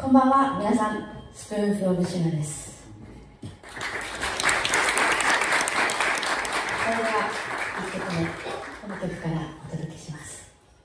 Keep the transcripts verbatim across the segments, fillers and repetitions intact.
こんばんは、皆さん、スプーンフロブシュナです。それではいっきょくめ、この曲からお届けします。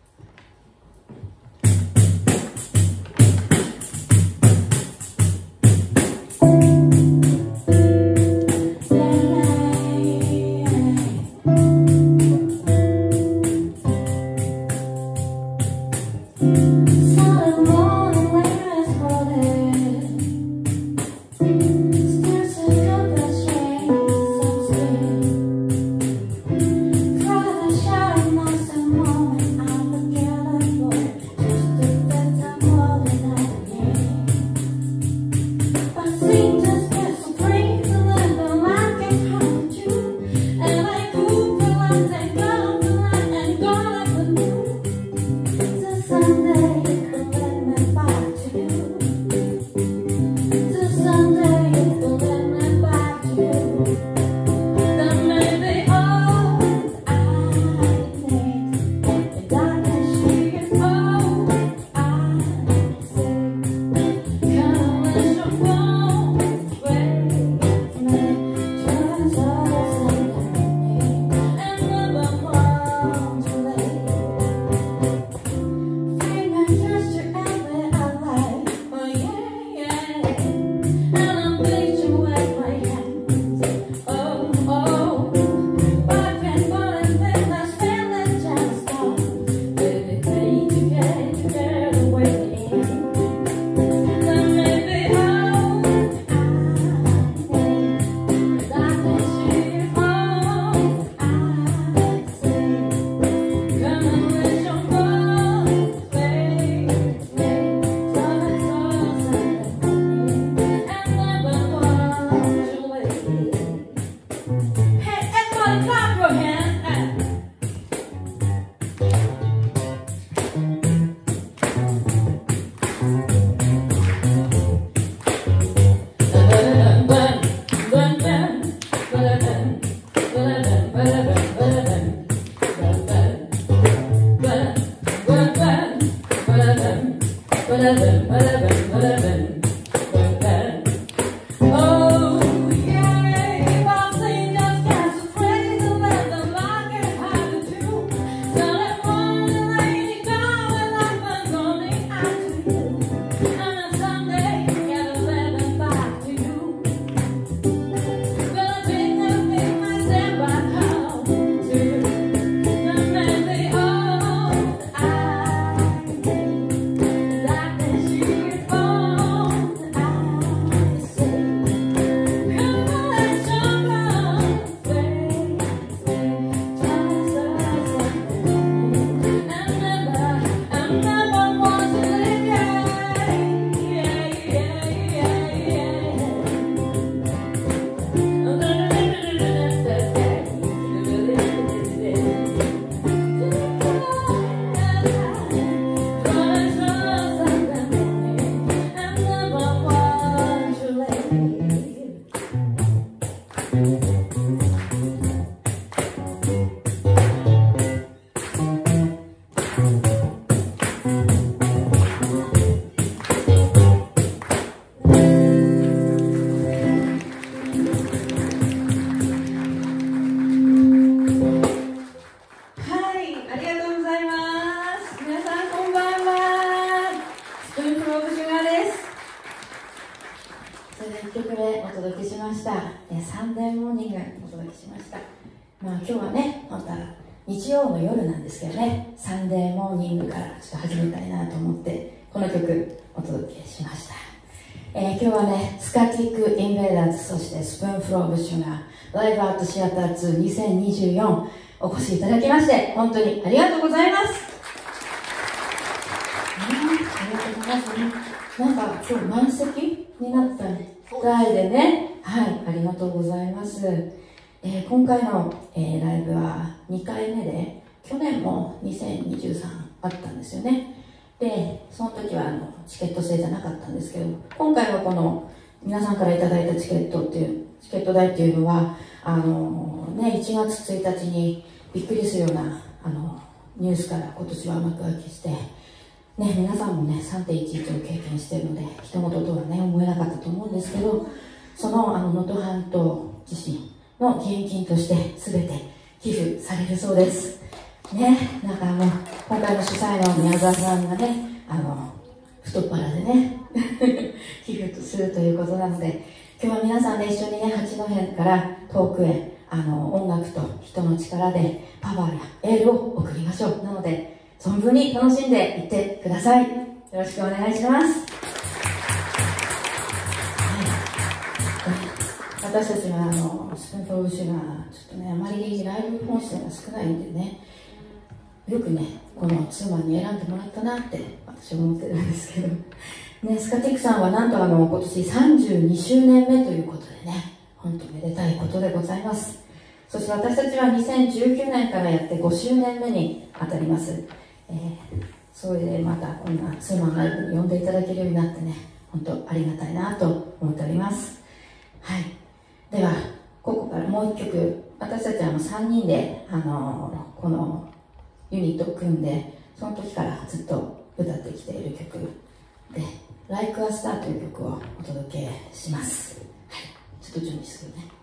日曜の夜なんですけどね、サンデーモーニングからちょっと始めたいなと思ってこの曲お届けしました。えー、今日はね、スカティック・インベーダーズ、そしてスプーンフローブッシュがライブアートシアターツーにせんにじゅうよんお越しいただきまして本当にありがとうございます。ありがとうございますね。なんか今日満席になったみたいでね、はい、ありがとうございます。えー、今回の、えー、ライブはにかいめで、去年もにせんにじゅうさんあったんですよね。で、その時はあのチケット制じゃなかったんですけど、今回はこの皆さんからいただいたチケットっていうチケット代っていうのはあの、ね、いちがつついたちにびっくりするようなあのニュースから今年は幕開けして、 ね、皆さんもね さんてんいちいち を経験しているので人事とはね思えなかったと思うんですけど、そのあの能登半島地震の義援金として全て寄付されるそうですね。なんかあの今回の主催の宮沢さんがね、あの太っ腹でね寄付するということなので、今日は皆さんで一緒にね八戸から遠くへあの音楽と人の力でパワーやエールを送りましょう。なので存分に楽しんでいってください。よろしくお願いします。私たちはあのスプーンフォーウシュがちょっとねあまりライブ本数が少ないんでね、よくねこのツーマンに選んでもらったなって私は思ってるんですけどね、スカティックさんはなんとあの今年さんじゅうにしゅうねんめということでね、本当めでたいことでございます。そして私たちはにせんじゅうきゅうねんからやってごしゅうねんめにあたります。えー、それでまたこんなツーマンライブに呼んでいただけるようになってね、本当ありがたいなと思っております。はい、ではここからもう一曲、私たちはあのさんにんであのこのユニットを組んでその時からずっと歌ってきている曲で「Like a Star」という曲をお届けします。はい、ちょっと準備するね。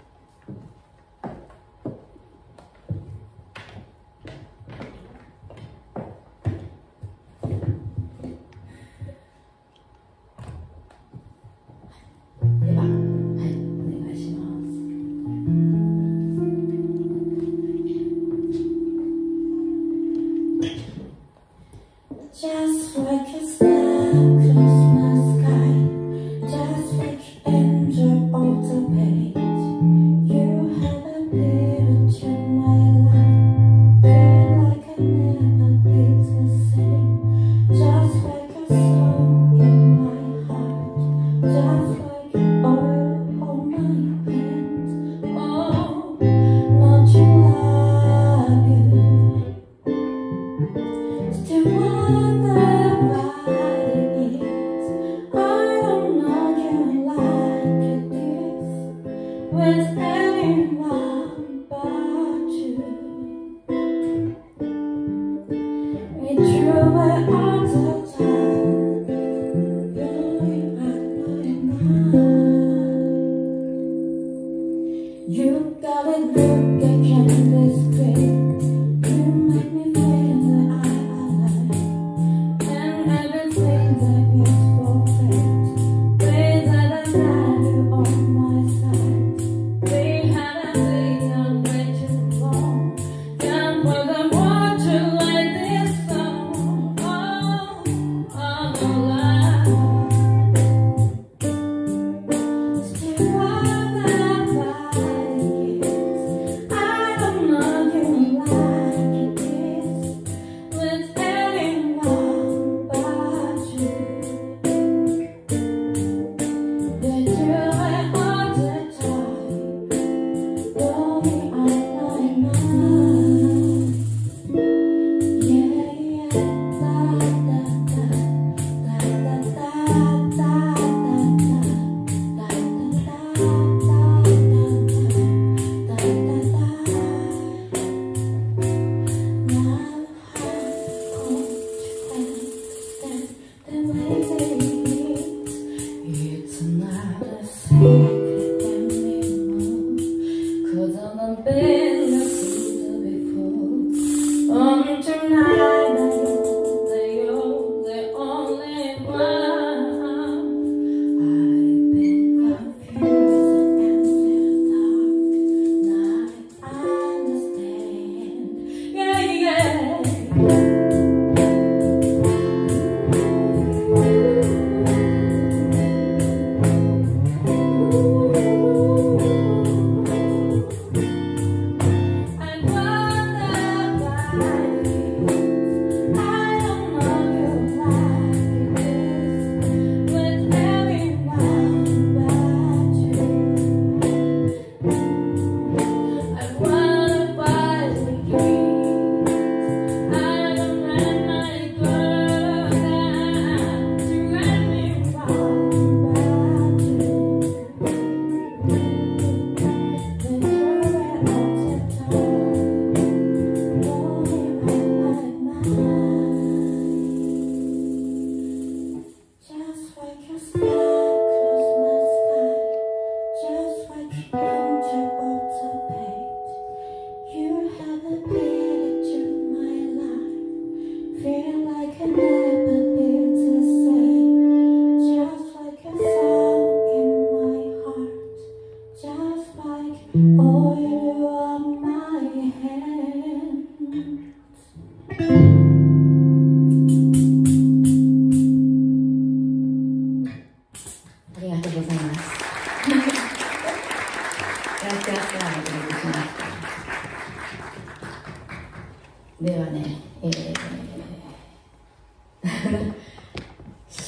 Just like a star across my sky, just like an angel on the page. You have appeared to my life, feel like I never be the same. Just like a song in my heart, just like oil on my hands. Oh, not to love you, still want. With anyone but you, we drew my arms outside, you're at my mind. You got it, look, I can't describe. You make me feel that I'm alive, and everything that is perfect, way that I have you on my side.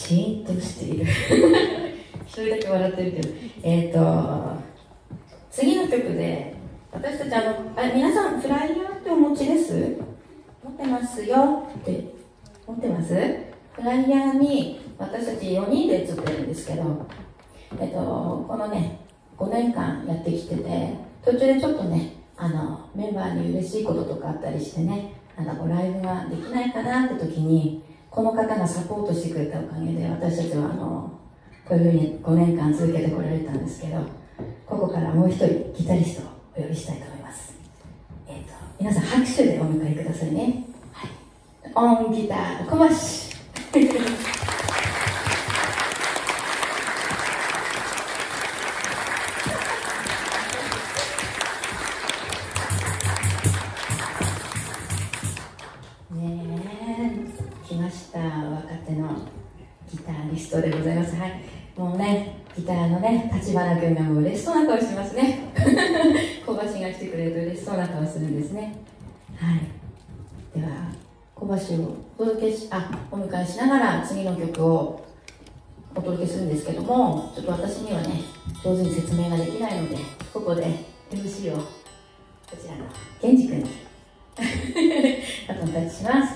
シーンとしている一人だけ笑ってるけど、えっ、ー、と次の曲で私たちあのあ皆さんフライヤーってお持ちです？持ってますよって持ってます？フライヤーに私たちよにんで写ってるんですけど、えっ、ー、とこのねごねんかんやってきてて、途中でちょっとねあのメンバーに嬉しいこととかあったりしてね、あのライブができないかなって時にこの方がサポートしてくれたおかげで私たちはあのこういうふうにごねんかん続けてこられたんですけど、ここからもう一人ギタリストをお呼びしたいと思います。えーと皆さん拍手でお迎えくださいね。はい、オンギター小橋リストでございます。はい、もうね、ギターのね、立花君がもう嬉しそうな顔してますね。小橋が来てくれると嬉しそうな顔するんですね。はい。では、小橋をお届けし、あ、お迎えしながら次の曲をお届けするんですけども、ちょっと私にはね、上手に説明ができないので、ここで エムシー をこちらの源氏君にバトンタッチします。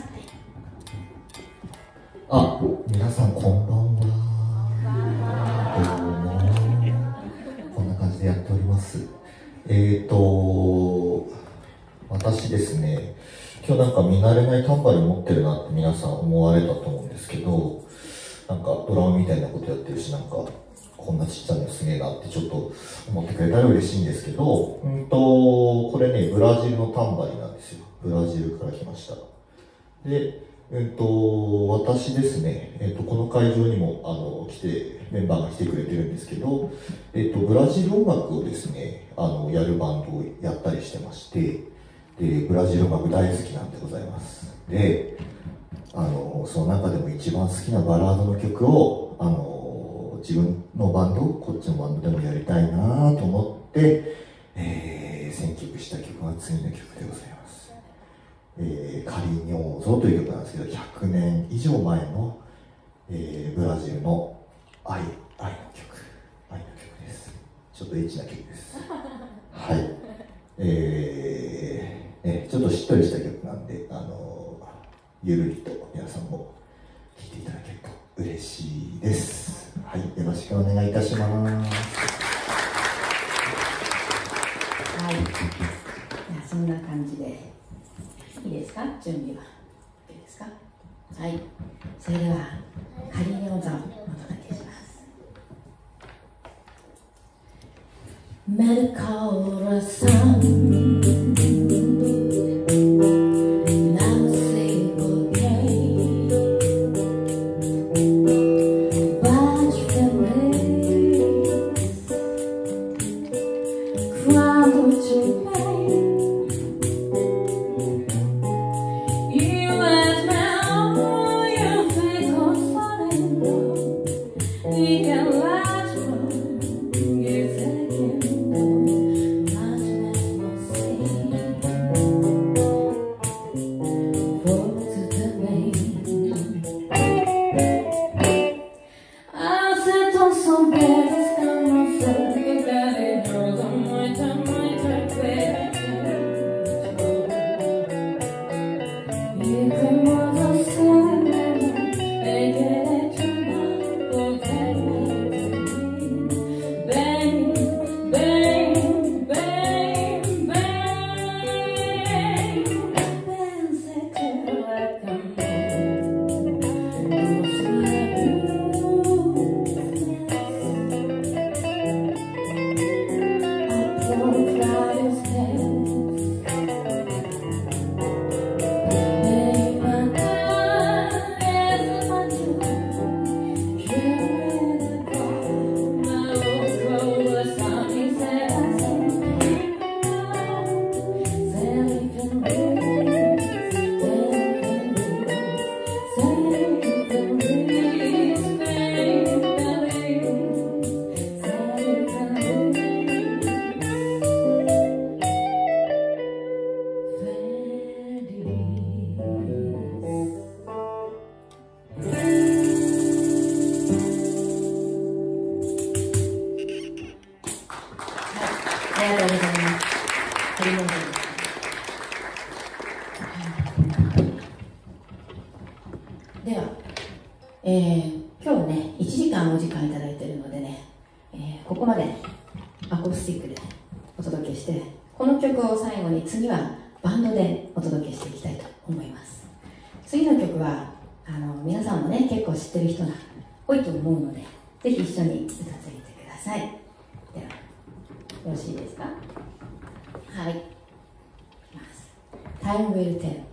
あ、皆さんこんばんは。どうも。こんな感じでやっております。えーと、私ですね、今日なんか見慣れないタンバリン持ってるなって皆さん思われたと思うんですけど、なんかドラムみたいなことやってるし、なんかこんなちっちゃなのすげえなってちょっと思ってくれたら嬉しいんですけど、うんと、これね、ブラジルのタンバリンなんですよ。ブラジルから来ました。で、えっと、私ですね、えっと、この会場にも、あの、来て、メンバーが来てくれてるんですけど、えっと、ブラジル音楽をですね、あの、やるバンドをやったりしてまして、で、ブラジル音楽大好きなんでございます。で、あの、その中でも一番好きなバラードの曲を、あの、自分のバンド、こっちのバンドでもやりたいなと思って、えー、選曲した曲が次の曲でございます。えー、カリニョーゾという曲なんですけど、ひゃくねん以上前の、えー、ブラジルの愛、愛の曲、愛の曲です。ちょっとエッチな曲です。はい。えー、ね、ちょっとしっとりした曲なんで、あのー、ゆるりと皆さんも聴いていただけると嬉しいです。はい、よろしくお願いいたします。 はい。そんな感じで。いいですか？準備は。いいですか？はい。それでは、カリニョーゾをお届けします。メルコラサンYou as my all, you fake on falling down. えー、今日ねいちじかんお時間いただいているのでね、えー、ここまでアコースティックでお届けして、この曲を最後に次はバンドでお届けしていきたいと思います。次の曲はあの皆さんもね結構知ってる人が多いと思うので、ぜひ一緒に歌ってみてください。ではよろしいですか？はい、いきます。 Time will tell。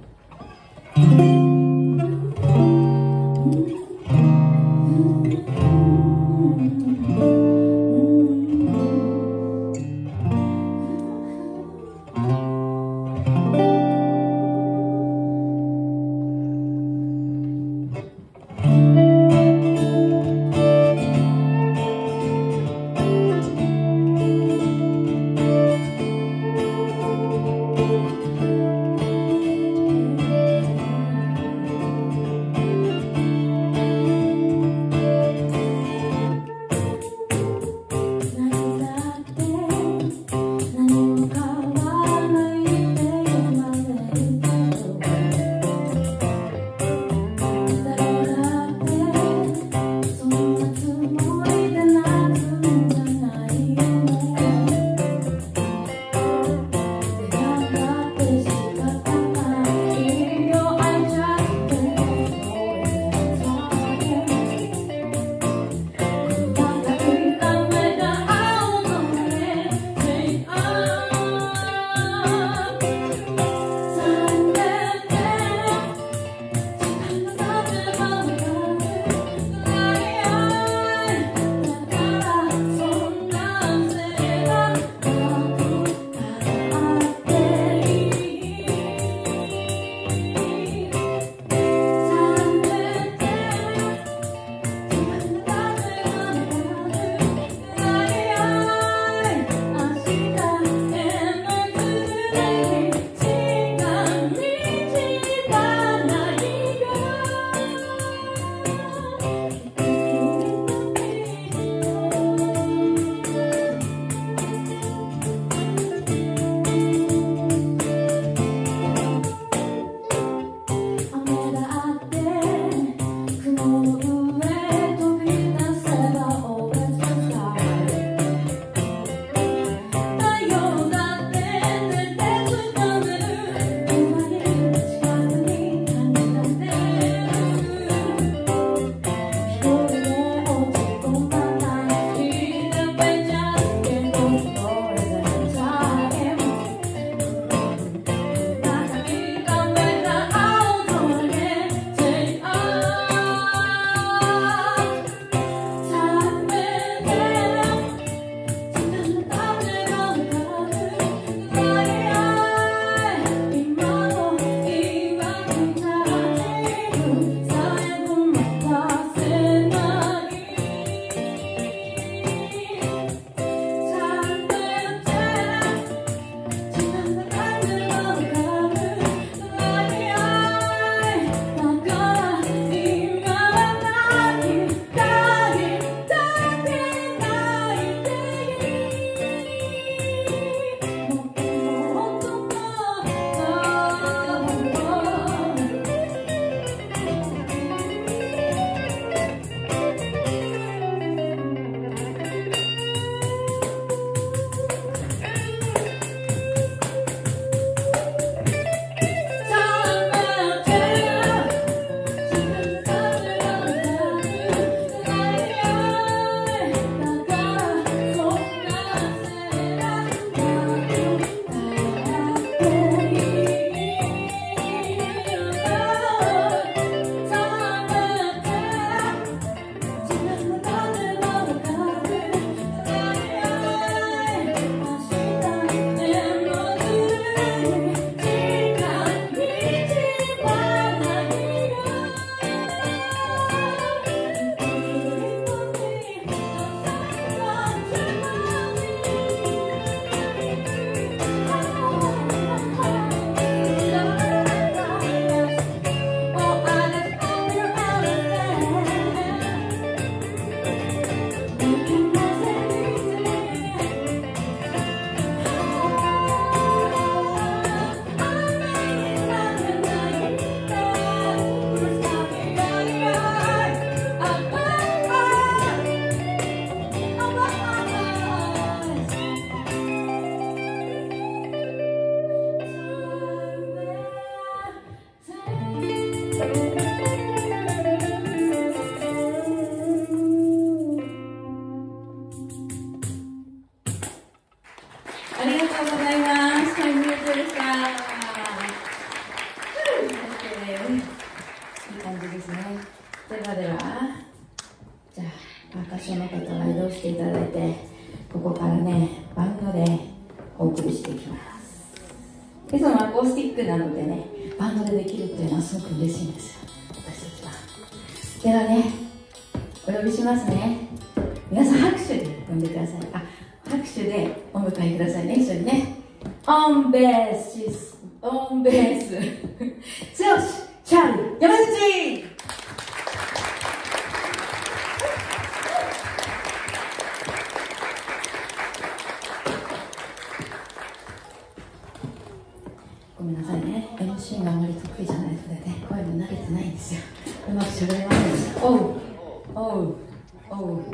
パーカッションの方は移動していただいて、ここからねバンドでお送りしていきます。でそのアコースティックなのでね、バンドでできるっていうのはすごく嬉しいんですよ、私たちは。ではね、お呼びしますね。皆さん拍手で呼んでください。あ、拍手でお迎えくださいね、一緒にね。オンベース、オンベース、剛、チャーリー、山口。ごめんなさいね、エムシー があまり得意じゃないのでね、声も慣れてないんですよ。うまくしゃべれませんでした。おう、おう、おう。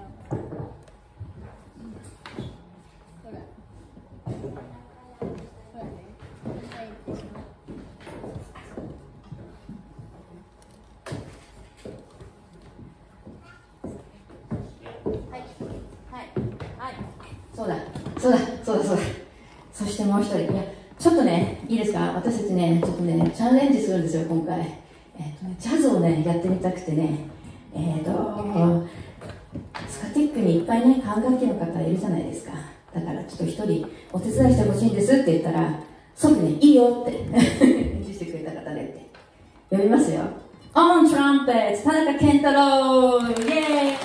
そうだ、そうだ、そうだ、そうだ。そしてもう一人、いや、ちょっとね、いいですか、私たちね、ちょっとね、チャレンジするんですよ、今回。えっとね、ジャズをね、やってみたくてね、えっと、スカティックにいっぱいね、管楽器の方いるじゃないですか。だからちょっと一人、お手伝いしてほしいんですって言ったら、即ね、いいよって返事してくれた方でって。読みますよ。オントランペット、田中健太郎、イェーイ。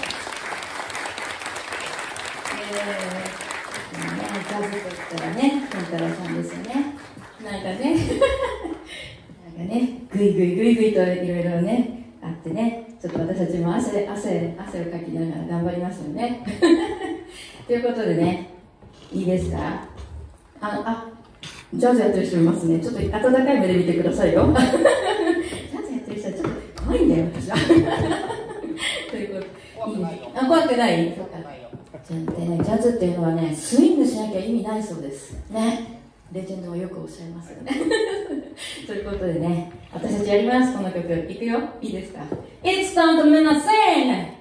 ジャズといったらね、健太郎さんですよね。なんかね、なんかね、ぐいぐいぐいぐいといろいろね、あってね、ちょっと私たちも汗、汗、汗をかきながら頑張りますよね。ということでね、いいですか？あの、あ、ジャズやってる人いますね。ちょっと温かい目で見てくださいよ。ジャズやってる人はちょっと怖いんだよ、私は。ということで、いいね。あ、怖くない？そうか。でね、ジャズっていうのはね、スイングしなきゃ意味ないそうですね。レジェンドはよくおっしゃいますよね。ということでね、私たちやります、この曲。いくよ、いいですか？ It's time to minna sing!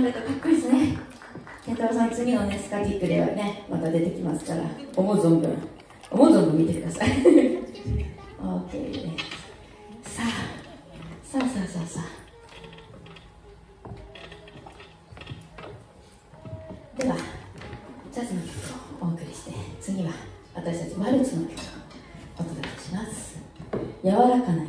レットかっこいいですね。健太郎さん、次のね、スカティックではね、また出てきますから、思う存分、思う存分見てください。OK です。さあ、さあさあさあさあ。では、ジャズの曲をお送りして、次は私たちワルツの曲をお届けします。柔らかな夜。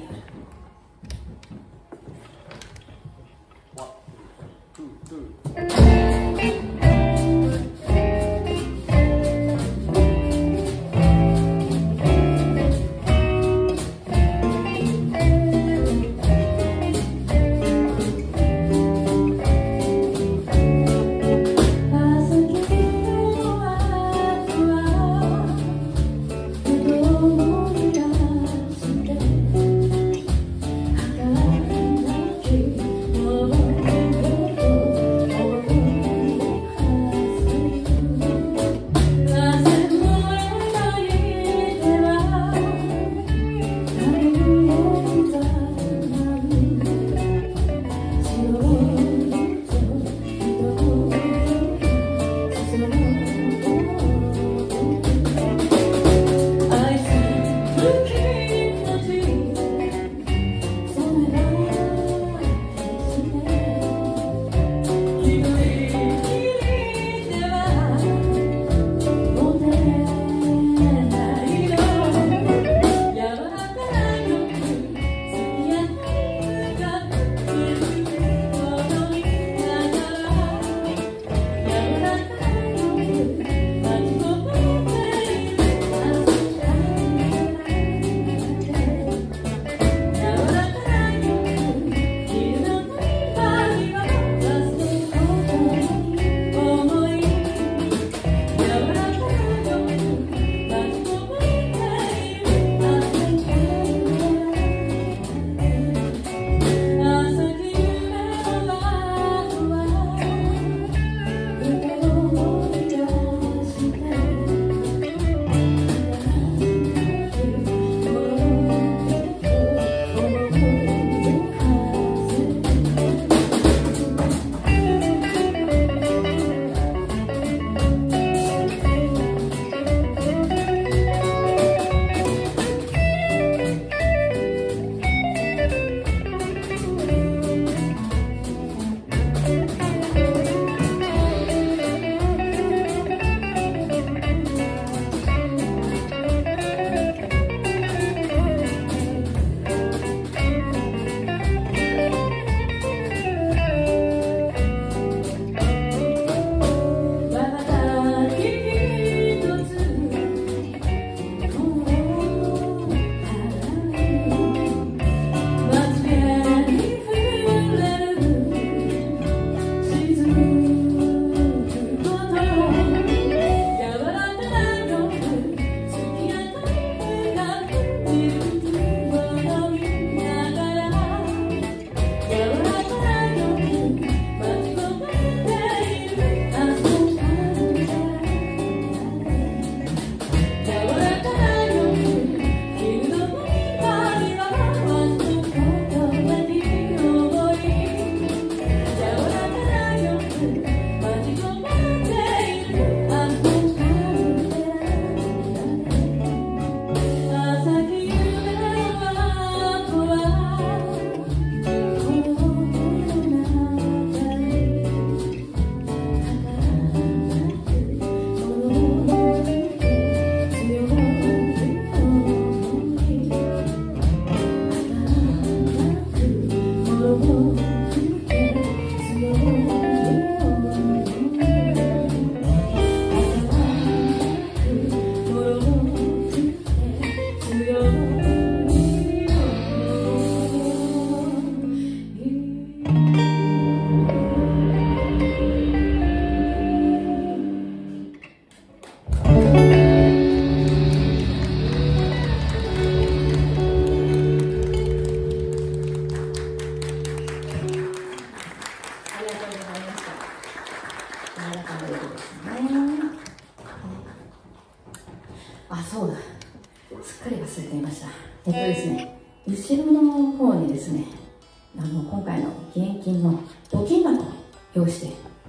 あ、そうだ。すっかり忘れていました。えっとですね、後ろの方にですね、あの今回の義援金の募金箱を用意して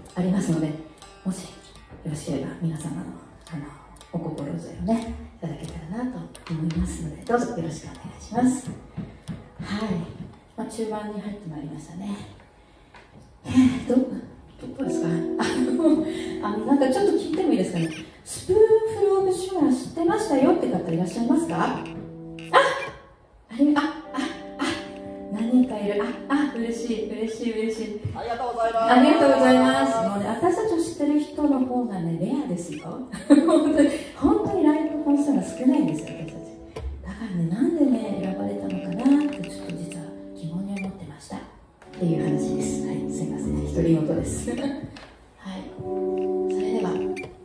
盤に入ってまいりましたね。えー、どどこですか？あのなんかちょっと聞いてもいいですかね。スプーンフル・オブ・シュガー知ってましたよって方いらっしゃいますか？ああれあああ何人かいる。ああ嬉しい嬉しい嬉しい。 ありがとうございます。 ありがとうございます。もうね、私たちを知ってる人の方がねレアですよ。本当に本当にライブ本数が少ないんですよ、私たち。だからね、なんでね選ばれたのかなってちょっと実は疑問に思ってましたっていう話です。はい、すいません、独り言です。はい、それでは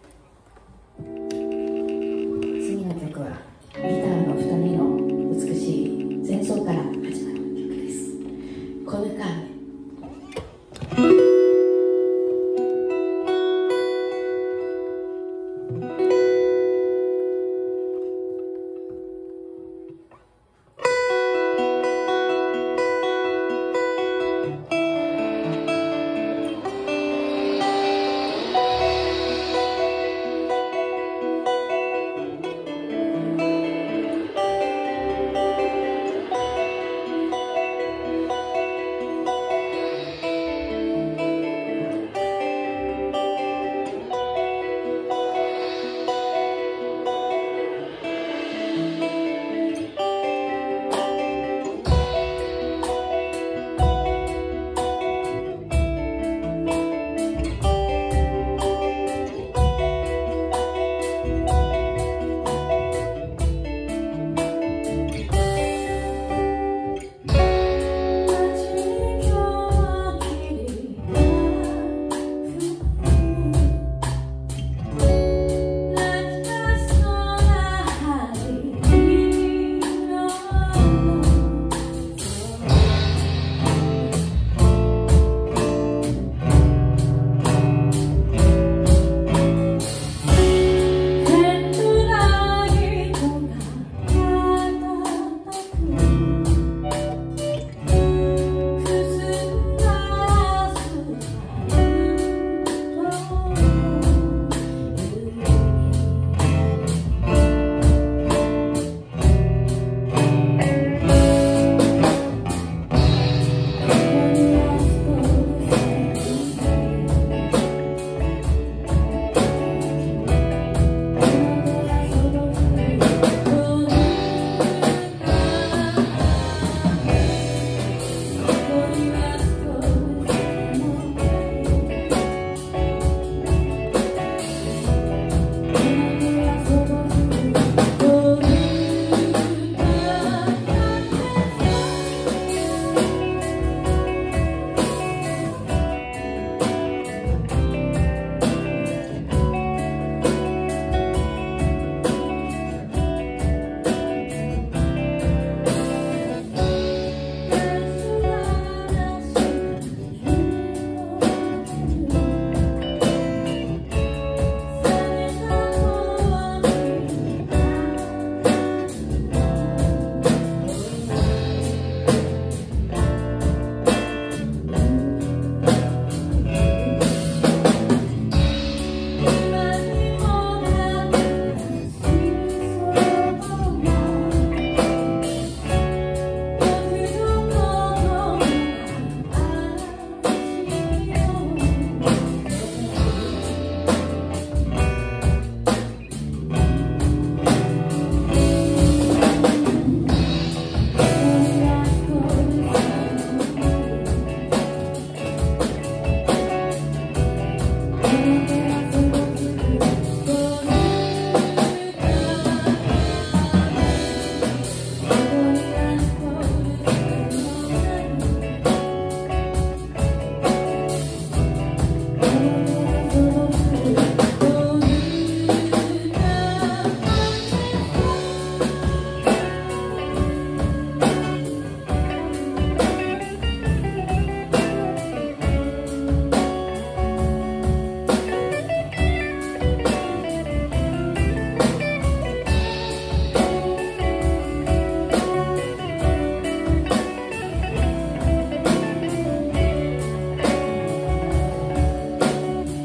次の曲はギターのふたりの美しい前奏から始まる曲です。コルカーメ。 「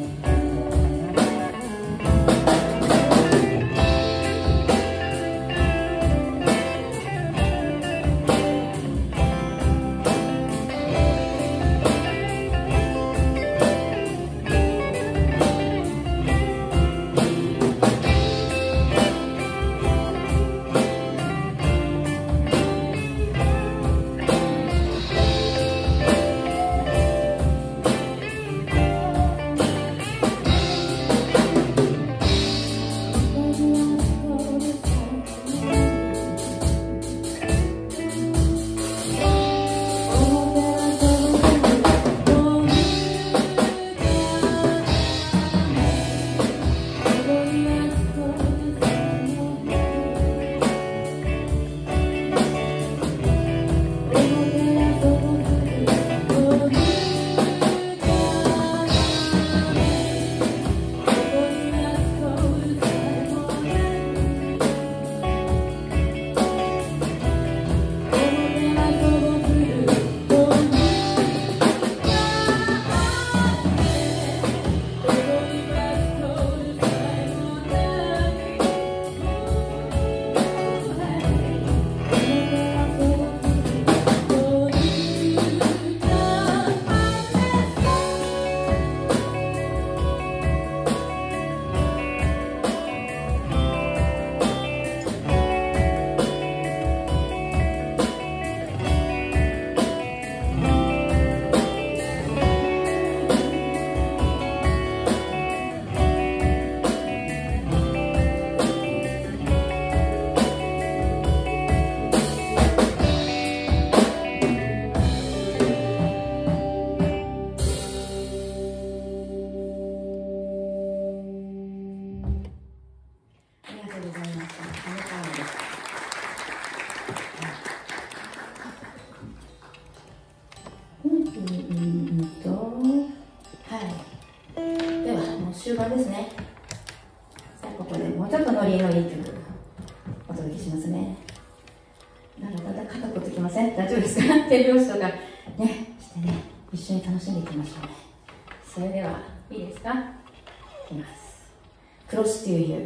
終盤ですね。さあここでもうちょっとノリのいい曲お届けしますね。なんかだんだん肩凝ってきません？大丈夫ですか？手拍子とかねしてね、一緒に楽しんでいきましょうね。それではいいですか？いきます。Close to You。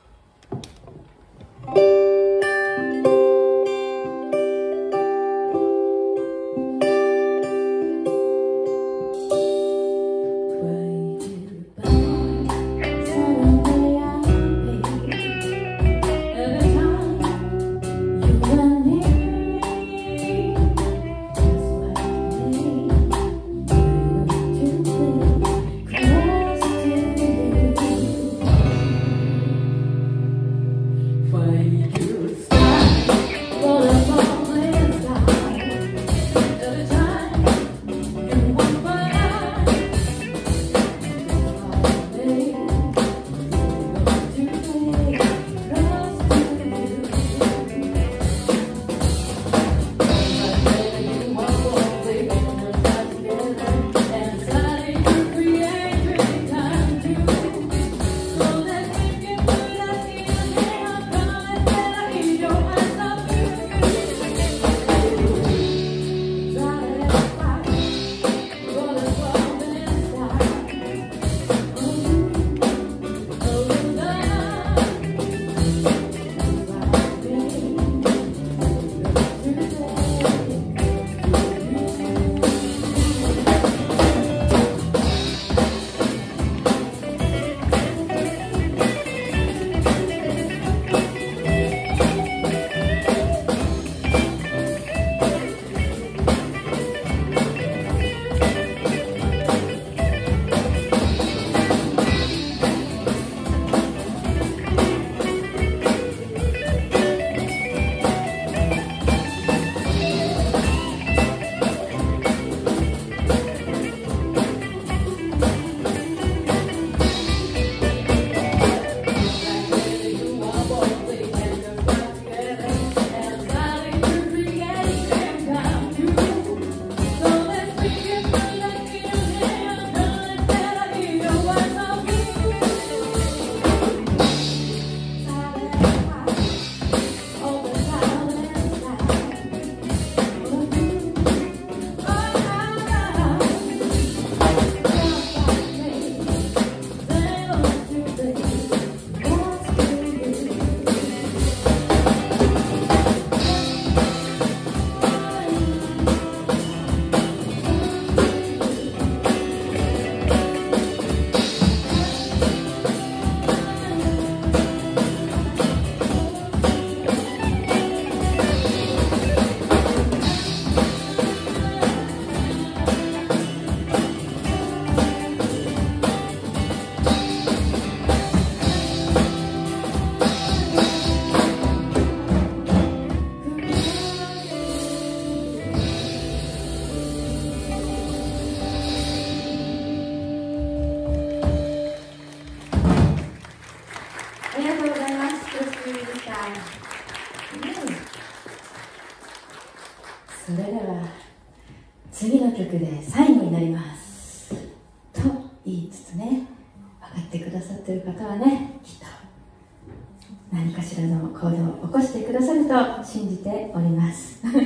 それでは次の曲で最後になりますと言いつつね、分かってくださってる方はね、きっと何かしらの行動を起こしてくださると信じておりますはい。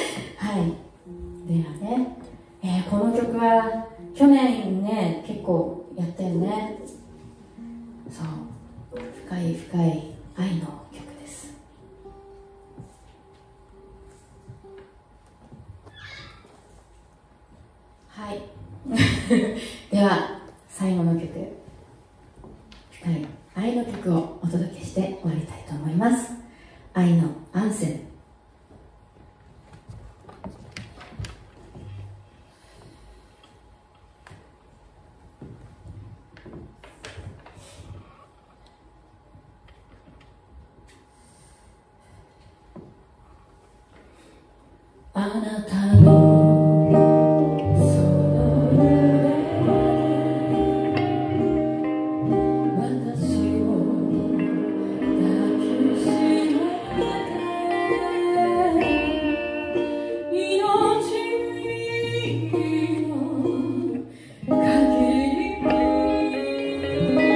ではね、えー、この曲は去年ね結構やったよね。そう、深い深い愛の曲です。はいでは最後の曲、深い愛の曲をお届けして終わりたいと思います。愛のアンセム。あなたの「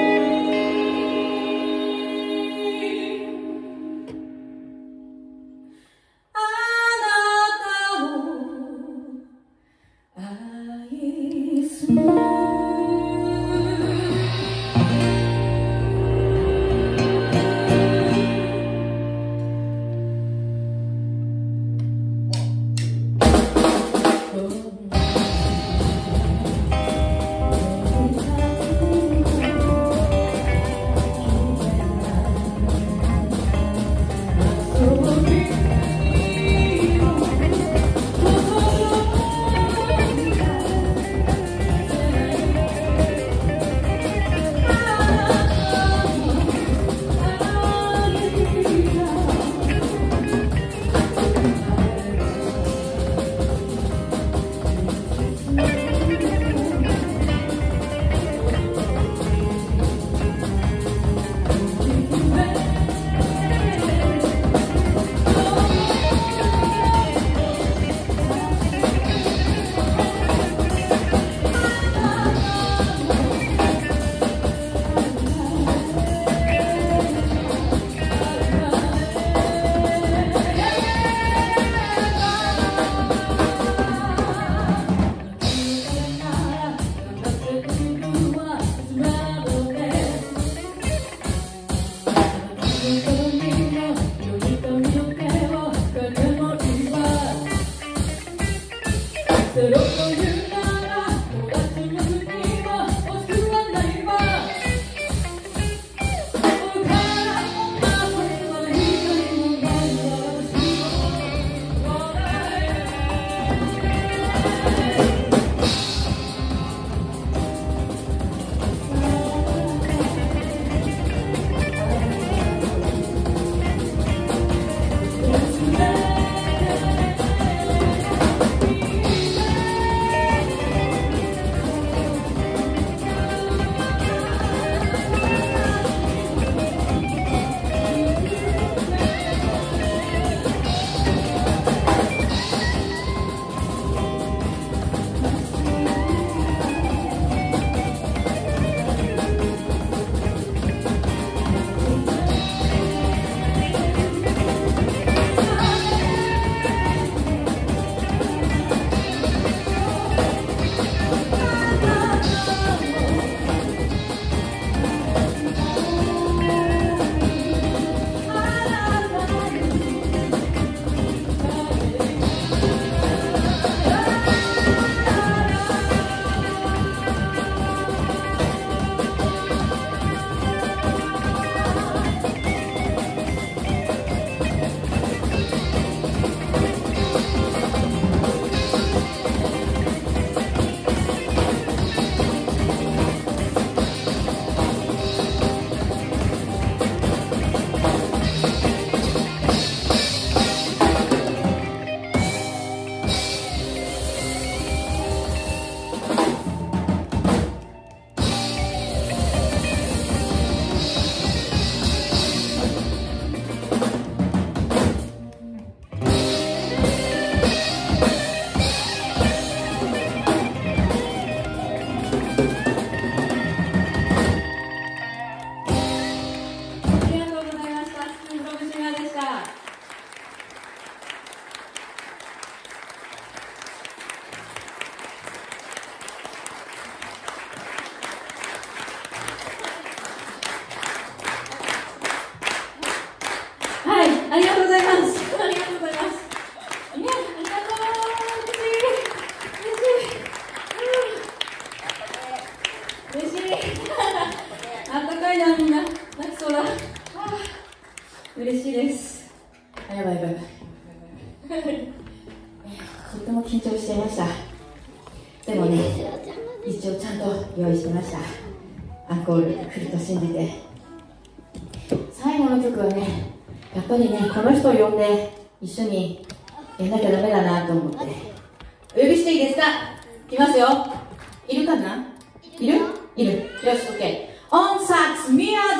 嬉しいです。あ、やばいやばいやばい。とっても緊張していました。でもね、一応ちゃんと用意してました。アンコール来ると信じて。最後の曲はね、やっぱりね、この人を呼んで一緒にやんなきゃダメだなと思って。お呼びしていいですか？来ますよ。いるかな？いる？いる。よし、OK。音札宮沢！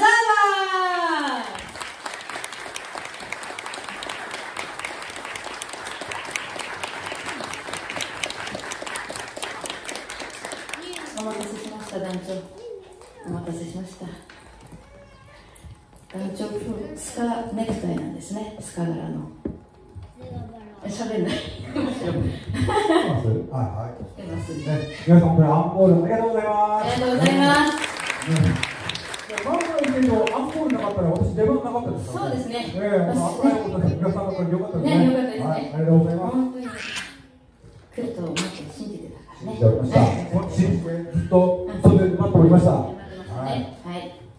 お待たせしました、団長。お待たせしました。団長、今日スカネクタイなんですね、スカ柄の。 喋んない。面白い。 はいはい。 来てます。 ね、皆さん本当にアンコールありがとうございます。 ありがとうございます。 まあまあ言ってるとアンコールなかったら私出番なかったですからね。 そうですね。 ええ、ありがとうございます。皆さん方よかったですね。 ね、よかったですね。 はい、ありがとうございます。 本当に来ると思って信じてたからね。 信じておりました。信じてずっと袖で待っておりました。 待ってましたね。はい。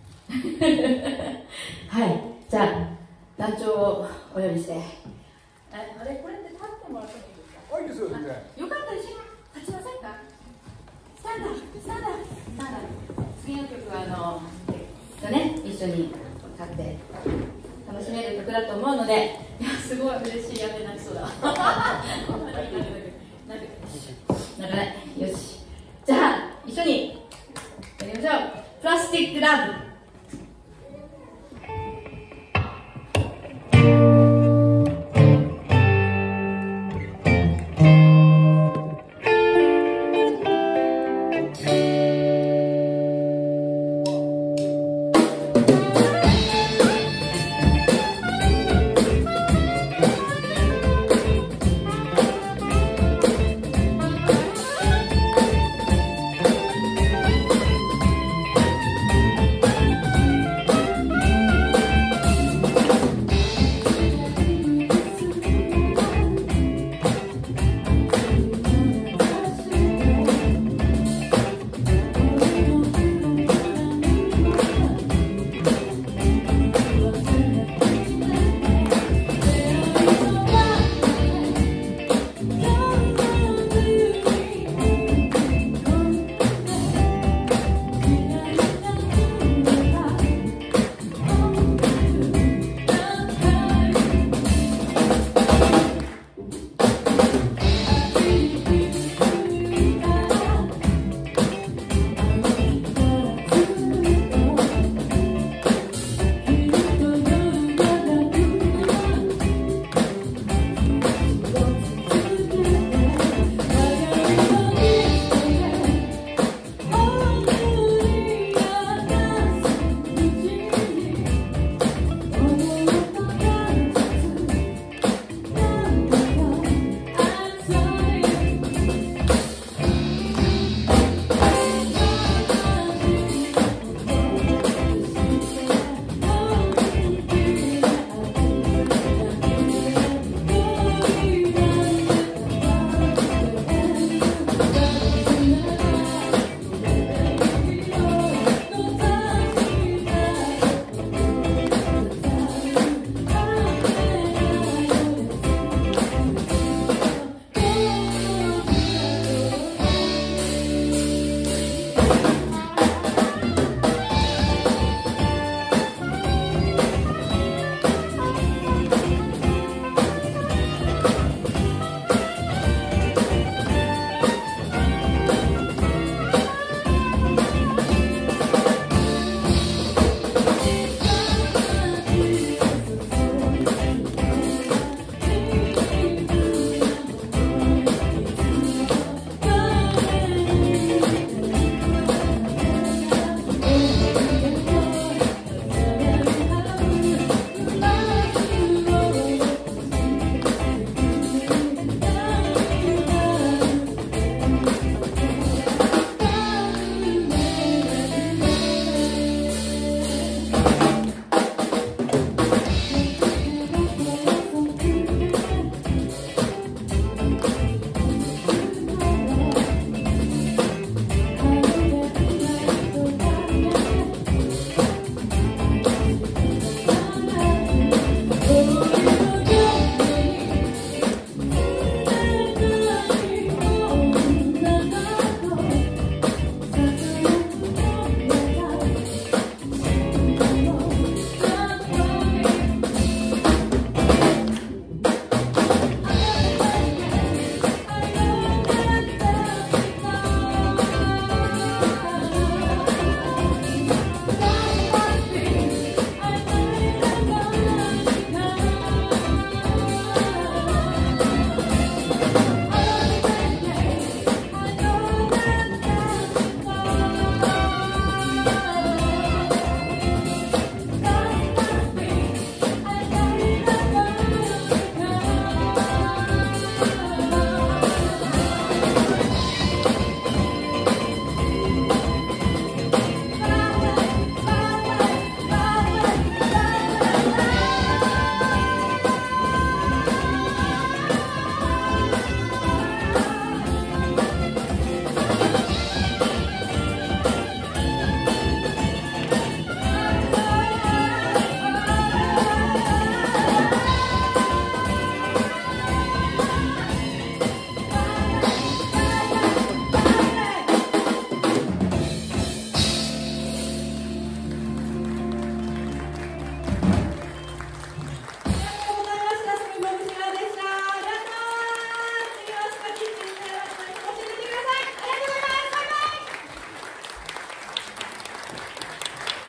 はい。じゃあ団長をお呼びして。あれこれって立ってもらってもいいですか。 あ、いいですよ。全然。 よかったら一緒に立ちませんか。スタンダー、スタンダー、スタンダー。次の曲はあのとね一緒に立って楽しめる曲だと思うので、いやすごい嬉しい。やべ泣きそうだ。なんかね、よし。じゃあ一緒にやりましょう。プラスティックラブ。